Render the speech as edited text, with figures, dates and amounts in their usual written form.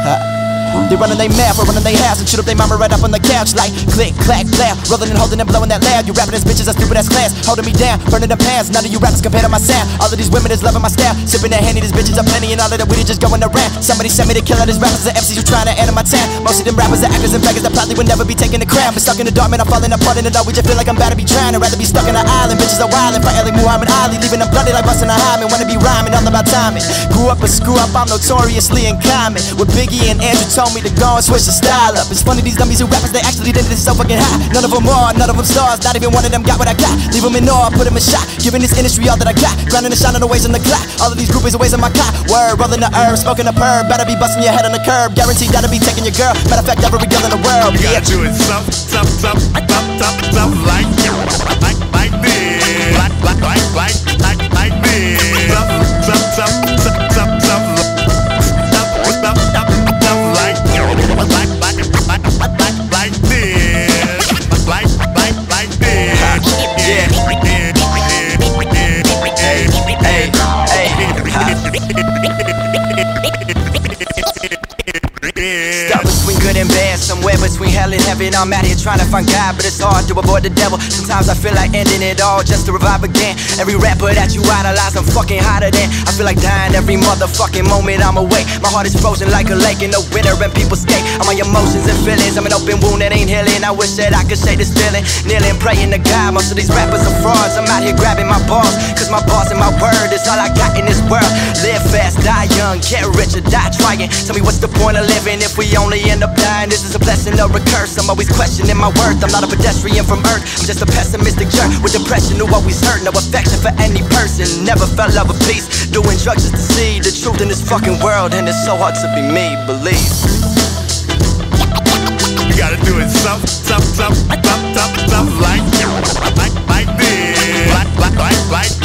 They running they mouth or running they house and shoot up they mama right up on the couch like click, clack, clap. Rather than holding and blowing that loud, you rapping as bitches, as stupid as class, holding me down, burning the pants. None of you rappers compare to my sound. All of these women is loving my style, sipping that Henny, these bitches are plenty, and all of the weed just going around. Somebody sent me to kill all these rappers and MCs who trying to enter my town. Most of them rappers are actors and beggars that probably would never be taking the crown. But stuck in the dark, man, I'm falling apart in the dark. We just feel like I'm about to be drowning. Rather be stuck in an island, bitches are wildin', fighting like Muhammad Ali, leaving them bloody like busting a hymen. Wanna be rhyming, all about timing. Grew up a screw up, I'm notoriously uncommon. With Biggie and Andrew told me to go and switch the style up. It's funny these dummies who rappers, they actually did this so fucking high. None of them are, none of them stars, not even one of them got what I got. Leave them in awe, put them in shock, giving this industry all that I got. Grinding and shining the ways on the clock. All of these groupies are ways on my clock. Word, rolling the herb, smoking a perb. Better be busting your head on the curb. Guaranteed that'll be taking your girl. Matter of fact, every girl in the world. You gotta do it like this. Like this. Like Stuck between good and bad, somewhere between hell and heaven. I'm out here trying to find God, but it's hard to avoid the devil. Sometimes I feel like ending it all just to revive again. Every rapper that you idolize, I'm fucking hotter than. I feel like dying every motherfucking moment I'm awake. My heart is frozen like a lake in the winter and people skate. All my emotions and feelings, I'm an open wound that ain't healing. I wish that I could shake this feeling, kneeling, praying to God. Most of these rappers are frauds, I'm out here grabbing my balls, cause my balls and my word is all I got in this world. Live fast, die young, get rich or die trying. Tell me what's the point of living if we only end up dying? This is a blessing or a curse, I'm always questioning my worth. I'm not a pedestrian from earth, I'm just a pessimistic jerk with depression who always hurt. No affection for any person, never felt love or peace. Doing drugs just to see the truth in this fucking world, and it's so hard to be me, believe. You gotta do it like this. Like